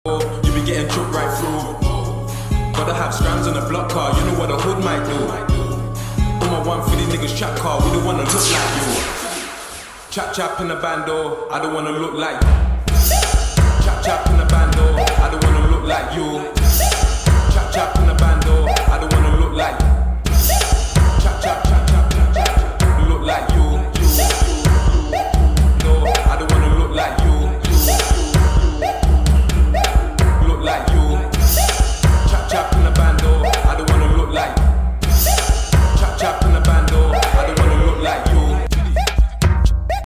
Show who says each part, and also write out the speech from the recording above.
Speaker 1: You be getting choked right through. Gotta have scrams on a block car, you know what a hood might do. On my 150 niggas trap car, we don't wanna look like you. Chap chap in the bando, I don't wanna look like you. Chap chap in the bando, I don't wanna look like you. Chap chap in the bando, I don't